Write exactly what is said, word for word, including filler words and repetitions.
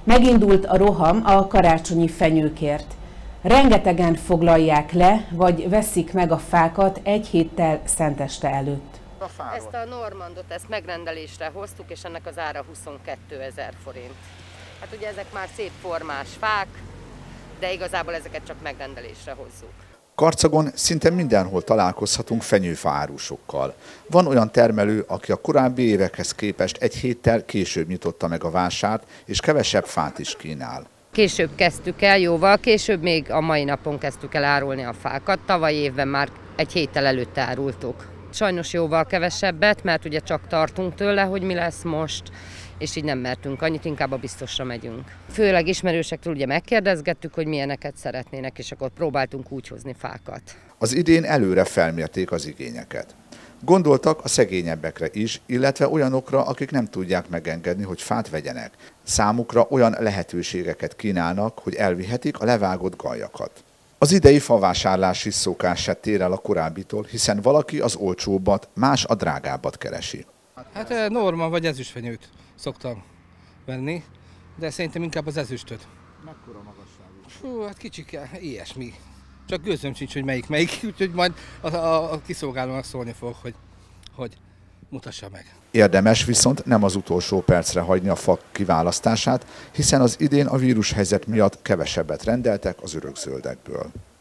Megindult a roham a karácsonyi fenyőkért. Rengetegen foglalják le, vagy veszik meg a fákat egy héttel szenteste előtt. Ezt a Normandot, ezt megrendelésre hoztuk, és ennek az ára huszonkétezer forint. Hát ugye ezek már szép formás fák, de igazából ezeket csak megrendelésre hozzuk. Karcagon szinte mindenhol találkozhatunk fenyőfa árusokkal. Van olyan termelő, aki a korábbi évekhez képest egy héttel később nyitotta meg a vásárt, és kevesebb fát is kínál. Később kezdtük el, jóval később, még a mai napon kezdtük el árulni a fákat. Tavaly évben már egy héttel előtte árultuk. Sajnos jóval kevesebbet, mert ugye csak tartunk tőle, hogy mi lesz most, és így nem mertünk annyit, inkább a biztosra megyünk. Főleg ismerősektől ugye megkérdezgettük, hogy milyeneket szeretnének, és akkor próbáltunk úgy hozni fákat. Az idén előre felmérték az igényeket. Gondoltak a szegényebbekre is, illetve olyanokra, akik nem tudják megengedni, hogy fát vegyenek. Számukra olyan lehetőségeket kínálnak, hogy elvihetik a levágott galjakat. Az idei favásárlási szokás se tér el a korábbitól, hiszen valaki az olcsóbbat, más a drágábbat keresi. Hát norma vagy ezüstfenyőt szoktam venni, de szerintem inkább az ezüstöt. Mekkora magasságú? Fú, hát kicsike, ilyesmi. Csak gőzöm sincs, hogy melyik melyik, úgyhogy majd a, a, a kiszolgálónak szólni fog, hogy, hogy mutassa meg. Érdemes viszont nem az utolsó percre hagyni a fa kiválasztását, hiszen az idén a vírushelyzet miatt kevesebbet rendeltek az örökzöldekből.